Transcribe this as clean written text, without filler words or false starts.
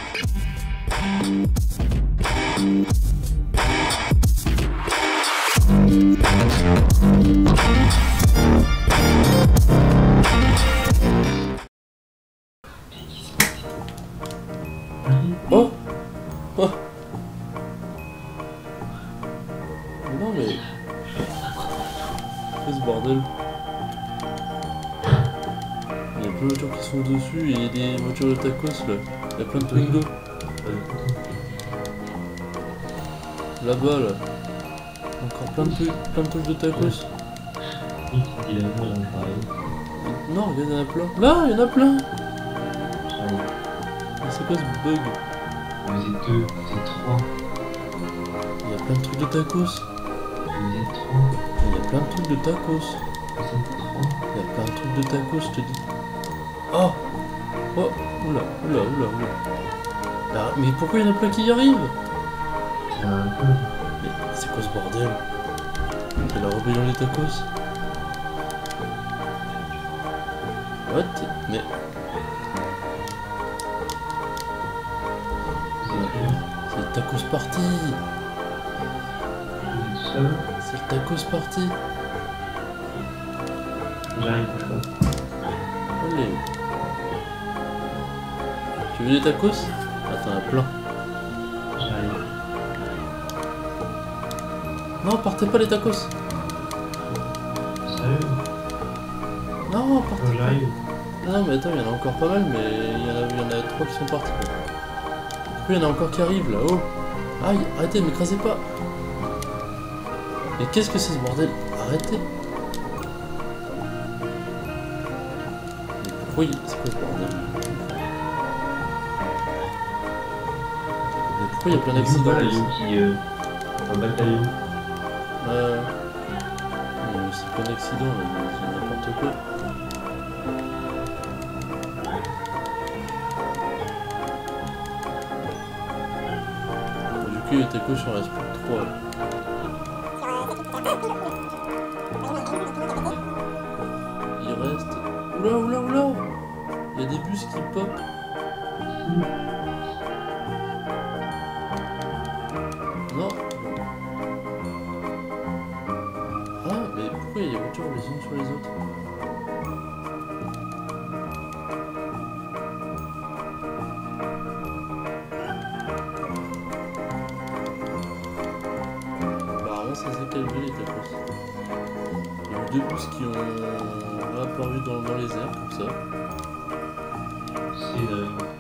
Oh! Oh! Non mais... Qu'est-ce ce bordel? Il y a plein de voitures qui sont dessus et il y a des voitures de tacos là. Il y a plein de Twingo. Là-bas là. Encore plein de trucs de tacos. Non, regarde, il y en a plein. Là, il y en a plein. Mais c'est quoi ce bug? Vous êtes 2, vous êtes 3. Il y a plein de trucs de tacos. Vous êtes 3. Il y a plein de trucs de tacos. Vous êtes 3. Il y a plein de trucs de tacos, je te dis. Oh! Oh! Oula, oula, oula, oula. Ah, mais pourquoi il y en a plein qui y arrivent? C'est un peu. Mais c'est quoi ce bordel? C'est la rébellion des tacos? What? Mais... C'est le tacos party! Vous êtes tout seul. C'est le tacos party! J'arrive pas. Allez! Tu veux des tacos? Ah, t'en as plein. J'arrive. Non, partez pas les tacos! Sérieux? Non, partez pas! J'arrive. Non, mais attends, il y en a encore pas mal, mais il y en a 3 qui sont partis. Pourquoi il y en a encore qui arrivent là? Oh! Aïe, arrêtez, ne m'écrasez pas! Mais qu'est-ce que c'est ce bordel? Arrêtez! Mais pourquoi il... C'est quoi ce bordel? Mais pourquoi il y a plein d'accidents ici? Un bataillon. Mais c'est plein d'accidents là, c'est n'importe quoi. Du coup, les tacos, il en reste plus que 3. Il reste... Oula, oula, oula! Il y a des bus qui pop. Non. Ah, mais pourquoi il y a des voitures les unes sur les autres? Apparemment, ça s'est calmé les tacos. Il y a eu 2 bus qui ont réapparu dans les airs, comme ça. C'est